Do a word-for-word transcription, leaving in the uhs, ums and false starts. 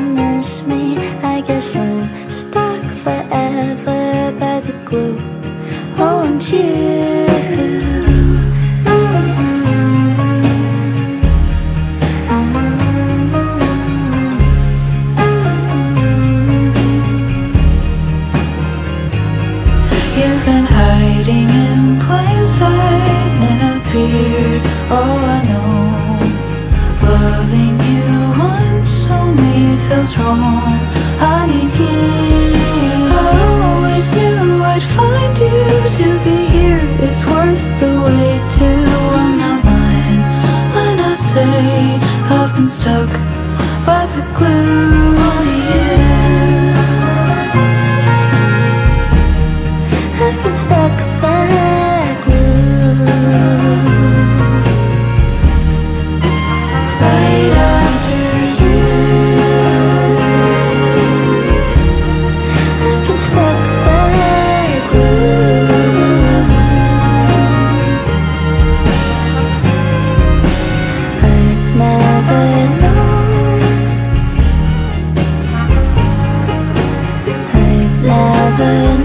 miss me. I guess I'm stuck forever by the glue. Oh, and you. You've been hiding in plain sight in a beard. Oh, I know. Loving you once only feels wrong. I need you. I always knew I'd find you. To be here is worth the wait too. I'm not lying when I say I've been stuck by the glue to you. I've been stuck by glue. Right after you. I've been stuck by glue. I've never known, I've never known